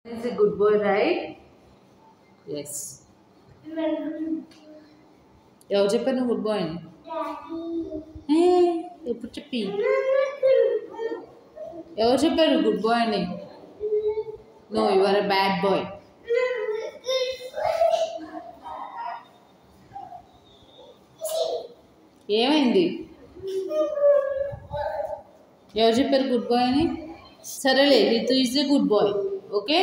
Is a good boy, right? Yes. ఎవరు చెప్పారు నువ్వు గుడ్ బాయ్ అని? ఎప్పుడు చెప్పి ఎవరు చెప్పారు గుడ్ బాయ్ అని? No, you are a bad boy. ఏమైంది? ఎవరు చెప్పారు గుడ్ బాయ్ అని? సరేలే, Ritu is a good boy. Okay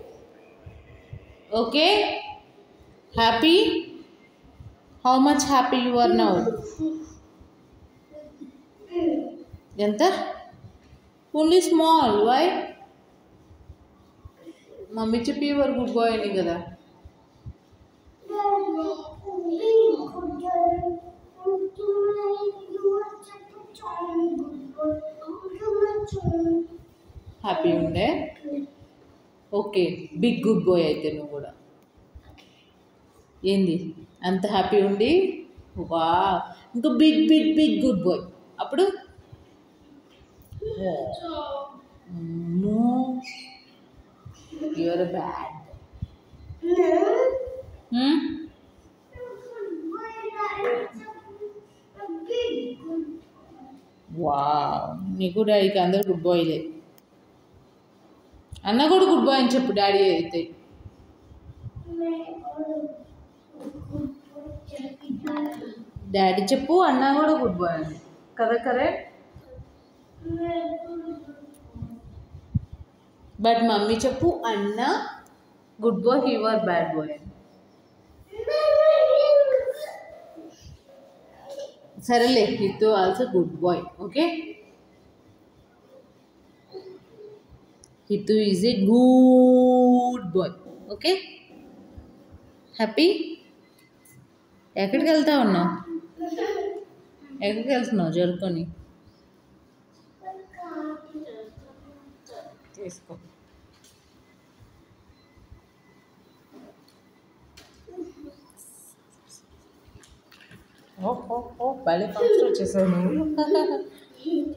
okay. Happy? How much happy you are now? ఎంత? Only small. వై? మమ్మీ చెప్పి యు ఆర్ గుడ్ బాయ్ అని కదా. హ్యాపీ ఉండే. ఓకే, బిగ్ గుడ్ బాయ్ అయితే నువ్వు కూడా. ఏంది అంత హ్యాపీ ఉండి? వా, ఇంకా big big big good boy. అప్పుడు యూఆర్ బ్యాడ్. వా, నీకు డాడీకి అందరు గుడ్ బాయ్లే. అన్న కూడా గుడ్ బాయ్ అని చెప్పు డాడీ అయితే. డాడీ చెప్పు అన్న కూడా గుడ్ బాయ్ అని కదా. కరెక్ట్. బట్ మమ్మీ చెప్పు అన్న good boy, you are bad boy అని. సరేలే, Hitu also good boy. Okay, Hitu is a good boy. Okay, happy. ఎక్కడికి వెళ్తా ఉన్నావు? ఎక్కడికి వెళ్తున్నావు? జరుపుకొని తీసుకో. ఓహో, భలే ఫంక్షన్ వచ్చేసావు నువ్వు.